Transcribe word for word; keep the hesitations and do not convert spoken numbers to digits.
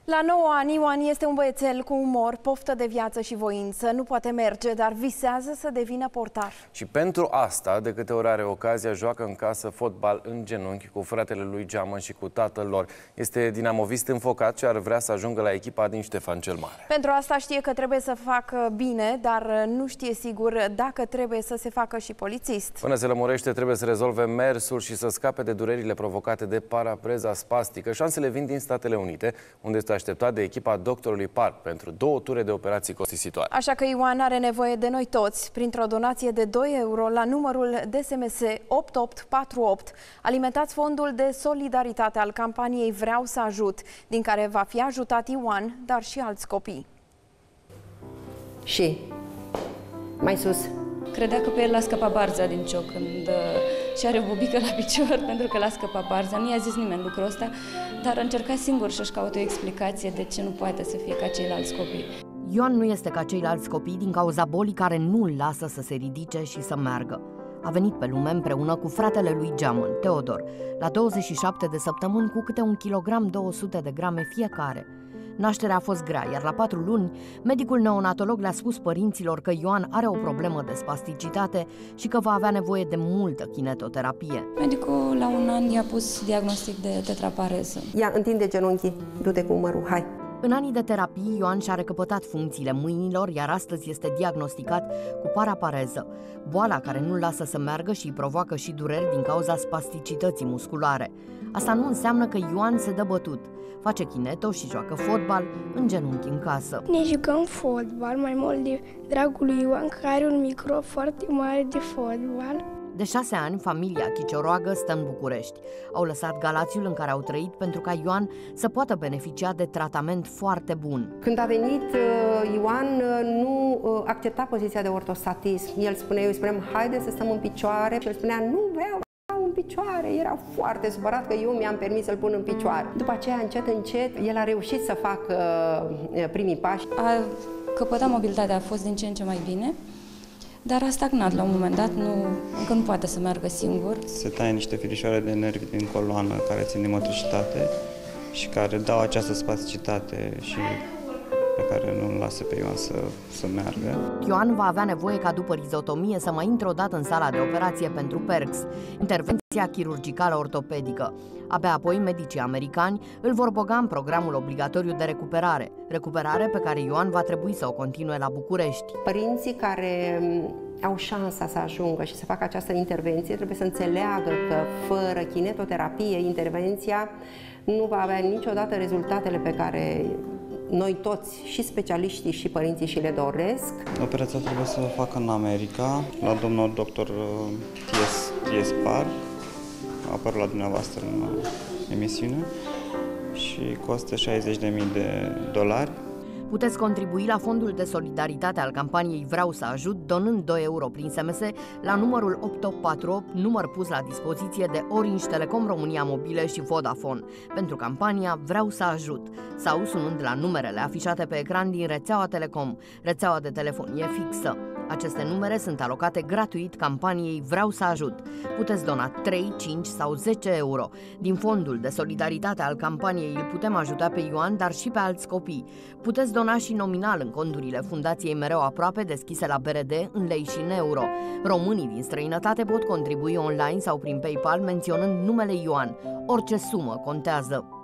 La nouă ani, Ioan este un băiețel cu umor, poftă de viață și voință. Nu poate merge, dar visează să devină portar. Și pentru asta, de câte ori are ocazia, joacă în casă fotbal în genunchi cu fratele lui Geamăn și cu tatăl lor. Este dinamovist înfocat și ar vrea să ajungă la echipa din Ștefan cel Mare. Pentru asta știe că trebuie să facă bine, dar nu știe sigur dacă trebuie să se facă și polițist. Până se lămurește, trebuie să rezolve mersul și să scape de durerile provocate de parapreza spastică. Șansele vin din Statele Unite, unde este așteptat de echipa doctorului Park pentru două ture de operații costisitoare. Așa că Ioan are nevoie de noi toți, printr-o donație de doi euro la numărul D S M S opt opt patru opt. Alimentați fondul de solidaritate al campaniei Vreau să ajut, din care va fi ajutat Ioan, dar și alți copii. Și mai sus. Credea că pe el l-a scăpat barza din cioc când uh, și are bubică la picior pentru că l-a scăpat barza. Nu i-a zis nimeni lucrul ăsta, dar a încercat singur să-și caute o explicație de ce nu poate să fie ca ceilalți copii. Ioan nu este ca ceilalți copii din cauza bolii care nu îl lasă să se ridice și să meargă. A venit pe lume împreună cu fratele lui Geamăn, Teodor, la douăzeci și șapte de săptămâni cu câte un kilogram două sute de grame fiecare. Nașterea a fost grea, iar la patru luni, medicul neonatolog le-a spus părinților că Ioan are o problemă de spasticitate și că va avea nevoie de multă kinetoterapie. Medicul la un an i-a pus diagnostic de tetrapareză. Ia, întinde genunchii, du-te cu umărul, hai! În anii de terapie, Ioan și-a recăpătat funcțiile mâinilor, iar astăzi este diagnosticat cu parapareză, boala care nu-l lasă să meargă și îi provoacă și dureri din cauza spasticității musculare. Asta nu înseamnă că Ioan se dă bătut. Face kineto și joacă fotbal în genunchi în casă. Ne jucăm fotbal mai mult de dragul lui Ioan, care are un micro foarte mare de fotbal. De șase ani, familia Chicioroagă stă în București. Au lăsat Galațiul în care au trăit pentru ca Ioan să poată beneficia de tratament foarte bun. Când a venit, Ioan nu accepta poziția de ortostatism. El spunea, eu îi spuneam, haide să stăm în picioare și el spunea, nu vreau în picioare. Era foarte supărat că eu mi-am permis să-l pun în picioare. După aceea, încet, încet, el a reușit să facă primii pași. A căpătat mobilitatea, a fost din ce în ce mai bine. Dar a stagnat la un moment dat, nu, încă nu poate să meargă singur. Se taie niște firișoare de nervi din coloană care țin de motricitate și care dau această spasticitate și pe care nu îl lasă pe Ioan să, să meargă. Ioan va avea nevoie ca după rizotomie să mai intre o dată în sala de operație pentru P E R X, intervenția chirurgicală ortopedică. Abia apoi, medicii americani îl vor băga în programul obligatoriu de recuperare, recuperare pe care Ioan va trebui să o continue la București. Părinții care au șansa să ajungă și să facă această intervenție trebuie să înțeleagă că fără kinetoterapie, intervenția nu va avea niciodată rezultatele pe care noi toți, și specialiștii și părinții, și le doresc. Operația trebuie să o facă în America, la domnul doctor T S Park, a apărut la dumneavoastră în emisiune, și costă șaizeci de mii de dolari. Puteți contribui la fondul de solidaritate al campaniei Vreau să ajut, donând doi euro prin S M S la numărul opt opt patru opt, număr pus la dispoziție de Orange, Telecom România Mobile și Vodafone, pentru campania Vreau să ajut, sau sunând la numerele afișate pe ecran din rețeaua Telecom, rețeaua de telefonie fixă. Aceste numere sunt alocate gratuit campaniei Vreau să ajut. Puteți dona trei, cinci sau zece euro. Din fondul de solidaritate al campaniei îl putem ajuta pe Ioan, dar și pe alți copii. Puteți dona și nominal în conturile Fundației Mereu Aproape, deschise la B R D, în lei și în euro. Românii din străinătate pot contribui online sau prin PayPal menționând numele Ioan. Orice sumă contează.